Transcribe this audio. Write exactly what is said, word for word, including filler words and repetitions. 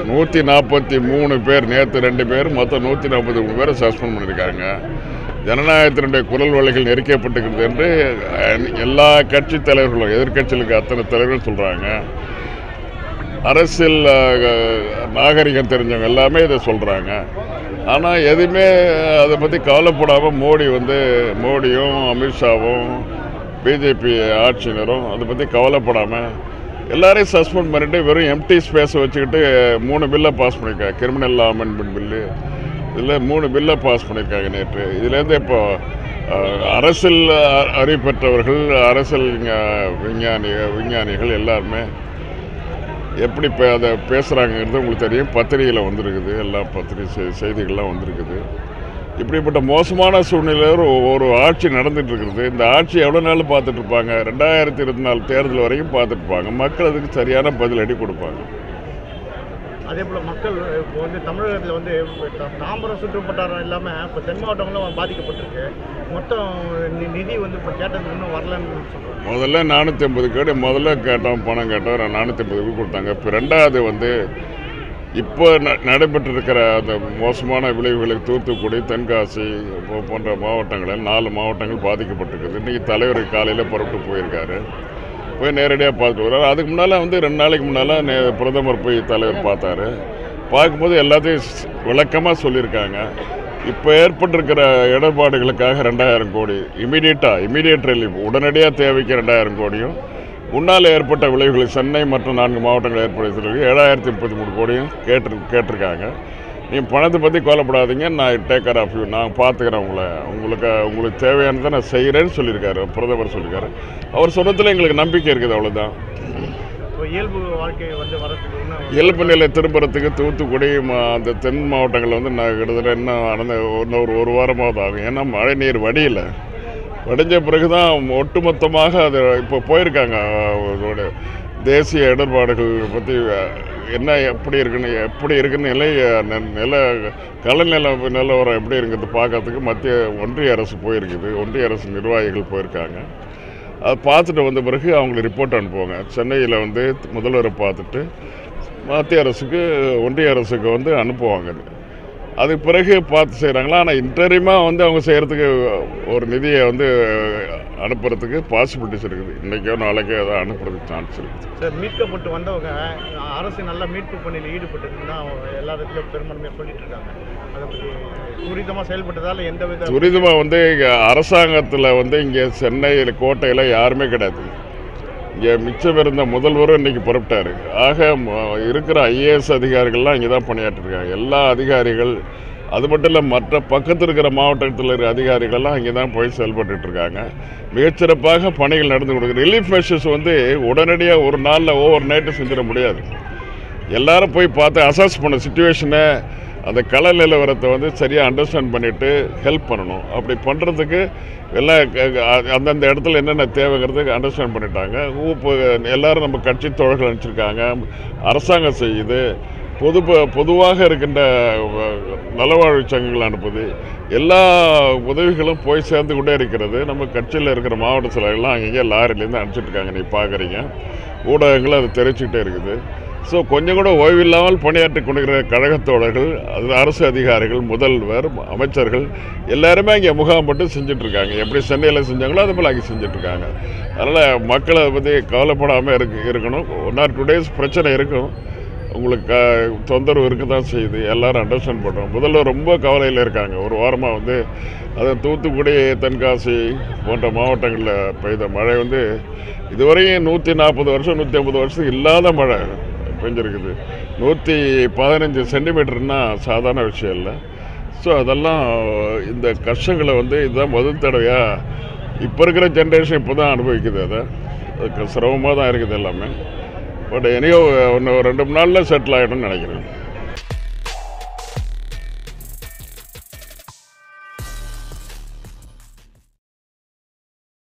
நூற்றி நாற்பத்தி மூணு பேர் நேற்று ரெண்டு பேர் மொத்தம் நூற்றி நாற்பத்தி மூணு பேரை சஸ்பெண்ட் பண்ணியிருக்காங்க. ஜனநாயகத்தினுடைய குரல் வழிகள் நெருக்கப்பட்டிருக்கிறது என்று எல்லா கட்சி தலைவர்களும் எதிர்கட்சிகளுக்கு அத்தனை தலைவர்கள் சொல்கிறாங்க. அரசியல் நாகரிகம் தெரிஞ்சவங்க எல்லாமே இதை சொல்கிறாங்க. ஆனால் எதுவுமே அதை பற்றி கவலைப்படாமல் மோடி வந்து மோடியும் அமித்ஷாவும் பிஜேபி ஆட்சியினரும் அதை பற்றி கவலைப்படாமல் எல்லாரையும் சஸ்பெண்ட் பண்ணிட்டு வெறும் எம்டி ஸ்பேஸை வச்சுக்கிட்டு மூணு பில்லை பாஸ் பண்ணியிருக்காங்க. கிரிமினல் லா அமெண்ட்மெண்ட் பில்லு இதில் மூணு பில்லை பாஸ் பண்ணியிருக்காங்க நேற்று. இதுலேருந்து இப்போ அரசியல் அறிவு பெற்றவர்கள் அரசியல் விஞ்ஞானி விஞ்ஞானிகள் எல்லாருமே எப்படி இப்போ அதை பேசுகிறாங்கிறது உங்களுக்கு தெரியும். பத்திரிகையில் வந்திருக்குது, எல்லா பத்திரிகை செய்திகள்லாம் வந்திருக்குது. இப்படிப்பட்ட மோசமான சூழ்நிலையில் ஒரு ஆட்சி நடந்துட்டு இருக்கிறது. இந்த ஆட்சி எவ்வளோ நாள் பார்த்துட்டு இருப்பாங்க? ரெண்டாயிரத்தி இருபத்தி நாலு தேர்தல் வரைக்கும் பார்த்துட்டு இருப்பாங்க. மக்கள் அதுக்கு சரியான பதிலடி கொடுப்பாங்க. அதே போல் மக்கள் இப்போ வந்து தமிழகத்தில் வந்து தாம்பரம் சுற்றுப்பட்டாரம் இல்லாமல் இப்போ தென் மாவட்டங்களும் பாதிக்கப்பட்டிருக்கு. மொத்தம் நிதி வந்து இப்போ கேட்டது இன்னும் வரலன்னு சொல்கிறாங்க. முதல்ல நானூற்றி ஐம்பது கோடி முதல்ல கேட்டோம், பணம் கேட்டோம், நானூற்றி ஐம்பது கோடி கொடுத்தாங்க. இப்போ ரெண்டாவது வந்து இப்போ ந நடைபெற்றிருக்கிற அந்த மோசமான விளைவுகளுக்கு தூத்துக்குடி, தென்காசி போன்ற மாவட்டங்களில் நாலு மாவட்டங்கள் பாதிக்கப்பட்டிருக்குது. இன்றைக்கி தலைவர் காலையில் புறப்பட்டு போயிருக்காரு, போய் நேரடியாக பார்த்துட்டு வர்றாரு. அதுக்கு முன்னால் வந்து ரெண்டு நாளைக்கு முன்னால் நே பிரதமர் போய் தலைவர் பார்த்தாரு. பார்க்கும்போது எல்லாத்தையும் விளக்கமாக சொல்லியிருக்காங்க. இப்போ ஏற்பட்டிருக்கிற இடர்பாடுகளுக்காக ரெண்டாயிரம் கோடி இமீடியட்டாக இமீடியட் ரிலீஃப் உடனடியாக தேவைக்கு ரெண்டாயிரம் கோடியும், முன்னால் ஏற்பட்ட விளைவுகளை சென்னை மற்றும் நான்கு மாவட்டங்கள் ஏற்படுத்திருக்கு ஏழாயிரத்தி முப்பத்தி மூணு கோடியும் கேட்டு கேட்டிருக்காங்க. நீங்கள் பணத்தை பற்றி கவலைப்படாதீங்க, நான் டேக் கேர் ஆஃப் யூ, நான் பார்த்துக்கிறேன் உங்களை, உங்களுக்கு உங்களுக்கு தேவையானதை நான் செய்கிறேன்னு சொல்லியிருக்காரு பிரதமர் சொல்லியிருக்காரு. அவர் சொன்னதில் எங்களுக்கு நம்பிக்கை இருக்குது, அவ்வளோதான். இயல்பு வாழ்க்கை வந்து வரதுக்கு இயல்பு நிலை திரும்புறதுக்கு தூத்துக்குடி அந்த தென் மாவட்டங்களில் வந்து நான் கிட்டத்தட்ட இன்னும் நடந்த இன்னொரு ஒரு வாரமாவது ஆகும். ஏன்னா மழை நீர் வடியில் வடிஞ்ச பிறகு தான் ஒட்டுமொத்தமாக அது இப்போ போயிருக்காங்க. தேசிய இடர்பாடுகள் பற்றி என்ன எப்படி இருக்குன்னு எப்படி இருக்குன்னு நிலை நில கலநில நிலவரம் எப்படி இருக்கிறது பார்க்கறதுக்கு மத்திய ஒன்றிய அரசு போயிருக்குது. ஒன்றிய அரசு நிர்வாகிகள் போயிருக்காங்க. அதை பார்த்துட்டு வந்த பிறகு அவங்களுக்கு ரிப்போர்ட் அனுப்புவாங்க. சென்னையில் வந்து முதல்வரை பார்த்துட்டு மத்திய அரசுக்கு ஒன்றிய அரசுக்கு வந்து அனுப்புவாங்க. அதுக்கு பிறகு பார்த்து செய்கிறாங்களா. ஆனால் இன்டரிமாக வந்து அவங்க செய்கிறதுக்கு ஒரு நிதியை வந்து அனுப்புறதுக்கு பாசிபிலிட்டிஸ் இருக்குது. இன்றைக்கோ நாளைக்கோ அதை அனுப்புறதுக்கு சான்ஸ் இருக்குது. சார், மீட்கப்பட்டு வந்தவங்க அரசு நல்லா மீட்பு பணியில் ஈடுபட்டு தான் எல்லா இடத்துலையும் பெரும்பான்மையாக சொல்லிட்டு இருக்காங்க. அதை பற்றி துரிதமாக செயல்பட்டதால் எந்த வித துரிதமாக வந்து அரசாங்கத்தில் வந்து இங்கே சென்னையில் கோட்டையில் யாருமே கிடையாது. இங்கே மிச்சம் இருந்த முதல்வரும் இன்றைக்கி புறப்பட்டார். ஆக இருக்கிற ஐஏஎஸ் அதிகாரிகள்லாம் இங்கே தான் பணியாற்றிருக்காங்க. எல்லா அதிகாரிகள் அது மட்டும் இல்லை, மற்ற பக்கத்தில் இருக்கிற மாவட்டத்தில் இருக்கிற அதிகாரிகள்லாம் இங்கே தான் போய் செயல்பட்டுருக்காங்க. மிகச்சிறப்பாக பணிகள் நடந்து கொடுக்குற ரிலீஃப் மெஷர்ஸ் வந்து உடனடியாக ஒரு நாளில் ஓவர் நைட்டு செஞ்சிட முடியாது. எல்லாரும் போய் பார்த்து அசஸ் பண்ண சுச்சுவேஷனை, அந்த கள நிலவரத்தை வந்து சரியாக அண்டர்ஸ்டாண்ட் பண்ணிவிட்டு ஹெல்ப் பண்ணணும். அப்படி பண்ணுறதுக்கு எல்லாம் அந்தந்த இடத்துல என்னென்ன தேவைங்கிறதுக்கு அண்டர்ஸ்டாண்ட் பண்ணிட்டாங்க. இப்போ எல்லோரும் நம்ம கட்சி தோழர்கள் அனுப்பிச்சிருக்காங்க, அரசாங்கம் செய்யுது, பொது பொதுவாக இருக்கின்ற நலவாழ்வு சங்கங்கள் அனுப்புது. எல்லா உதவிகளும் போய் சேர்ந்து கொண்டே இருக்கிறது. நம்ம கட்சியில் இருக்கிற மாவட்ட செயலர்கள்லாம் அங்கேயே லாரிலேருந்து அனுப்பிச்சிட்ருக்காங்க. நீ பார்க்குறீங்க, ஊடகங்கள் அதை தெரிவிச்சுக்கிட்டே இருக்குது. ஸோ கொஞ்சம் கூட ஓய்வில்லாமல் பணியாற்றி கொண்டிருக்கிற கழகத்தோழர்கள், அது அரசு அதிகாரிகள், முதல்வர், அமைச்சர்கள் எல்லாருமே இங்கே முகாம் போட்டு செஞ்சிட்ருக்காங்க. எப்படி சென்னையில் செஞ்சாங்களோ அது போல் அங்கே செஞ்சிட்ருக்காங்க. அதனால் மக்கள் அதை பற்றி கவலைப்படாமல் இருக்கு இருக்கணும் ஒன் ஆர் டூ டேஸ் பிரச்சனை இருக்கும், உங்களுக்கு க தொந்தரவு இருக்க தான் செய்யுது. எல்லோரும் அண்டர்ஸ்டாண்ட் பண்ணுறோம். முதல்வர் ரொம்ப கவலையில் இருக்காங்க. ஒரு வாரமாக வந்து அது தூத்துக்குடி, தென்காசி போன்ற மாவட்டங்களில் பெய்த மழை வந்து இதுவரையும் நூற்றி நாற்பது வருஷம் நூற்றி ஐம்பது வருஷத்துக்கு இல்லாத மழை பெஞ்சிருக்குது. நூற்றி பதினஞ்சு சென்டிமீட்டர்னால் சாதாரண விஷயம் இல்லை. ஸோ அதெல்லாம் இந்த கஷ்டங்களை வந்து இதுதான் முதல் தடவையாக இப்போ இருக்கிற ஜென்ரேஷன் இப்போ தான் அனுபவிக்குது. அதை அதுக்கு சிரமமாக தான் இருக்குது எல்லாமே. பட் எனியோ இன்னும் ரெண்டு மூணு நாளில் செட்டில் ஆகிடும்னு நினைக்கிறேன்.